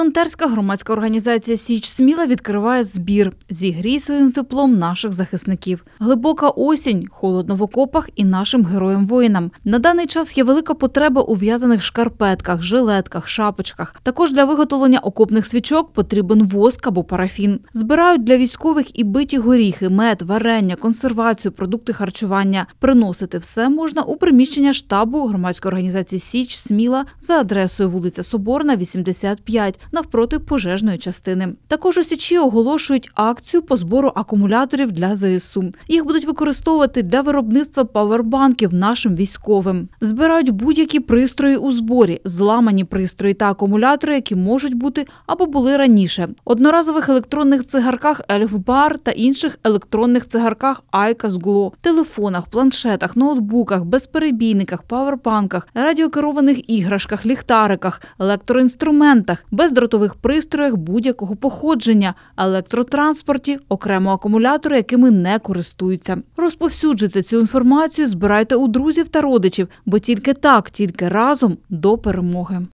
Волонтерська громадська організація «Січ Сміла» відкриває збір «Зігрій своїм теплом наших захисників». Глибока осінь, холодно в окопах і нашим героям-воїнам. На даний час є велика потреба у в'язаних шкарпетках, жилетках, шапочках. Також для виготовлення окопних свічок потрібен воск або парафін. Збирають для військових і биті горіхи, мед, варення, консервацію, продукти харчування. Приносити все можна у приміщення штабу громадської організації «Січ Сміла» за адресою вулиця Соборна, 85, навпроти пожежної частини. Також у Січі оголошують акцію по збору акумуляторів для ЗСУ. Їх будуть використовувати для виробництва павербанків нашим військовим. Збирають будь-які пристрої у зборі, зламані пристрої та акумулятори, які можуть бути або були раніше. Одноразових електронних цигарках Elf-Bar та інших електронних цигарках Айкос Гло, телефонах, планшетах, ноутбуках, безперебійниках, павербанках, радіокерованих іграшках, ліхтариках, електроінструментах, бездротових пристроях будь-якого походження, електротранспорті, окремо акумулятори, якими не користуються. Розповсюджуйте цю інформацію, збирайте у друзів та родичів, бо тільки так, тільки разом до перемоги.